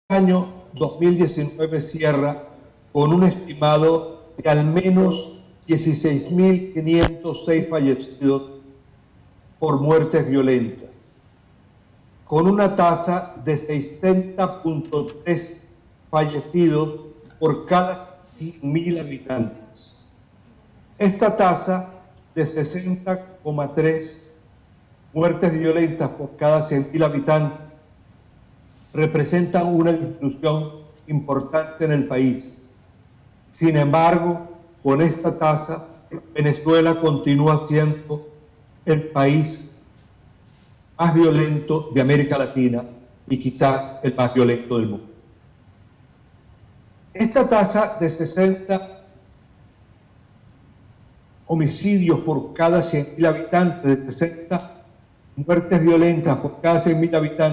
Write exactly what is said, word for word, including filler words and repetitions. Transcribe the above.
año dos mil diecinueve cierra con un estimado de al menos dieciséis mil quinientos seis fallecidos por muertes violentas, con una tasa de sesenta punto tres fallecidos por cada cien mil habitantes. Esta tasa de sesenta coma tres muertes violentas por cada cien mil habitantes representa una disminución importante en el país. Sin embargo, con esta tasa, Venezuela continúa siendo el país más violento de América Latina y quizás el más violento del mundo. Esta tasa de sesenta homicidios por cada cien mil habitantes, de sesenta muertes violentas por cada cien mil habitantes,